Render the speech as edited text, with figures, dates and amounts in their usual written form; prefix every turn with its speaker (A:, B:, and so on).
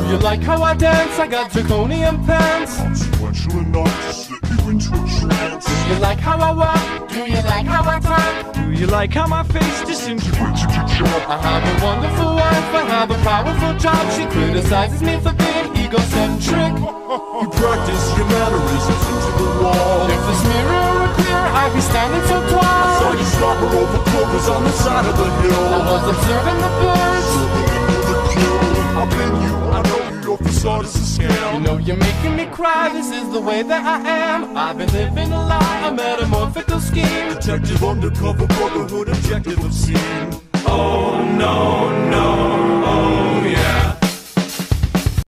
A: Do you like how I dance? I got draconian pants.
B: Consequential enough to slip you into a trance.
A: Do you like how I walk? Do you like how I talk?
C: Do you like how my face disintegrates into chalk?
A: I have a wonderful wife, I have a powerful job. She criticizes me for being egocentric.
B: You practice your mannerisms into the wall.
A: If this mirror were clear, I'd be standing so tall.
B: Saw you slobber over clovers on the side of the hill.
A: I was observing the birds.
B: I've been you, I know you, your facade is a scam.
A: You know you're making me cry, this is the way that I am. I've been living a lie, a metamorphical scheme.
B: Detective undercover brotherhood objective obscene.
C: Oh no, no.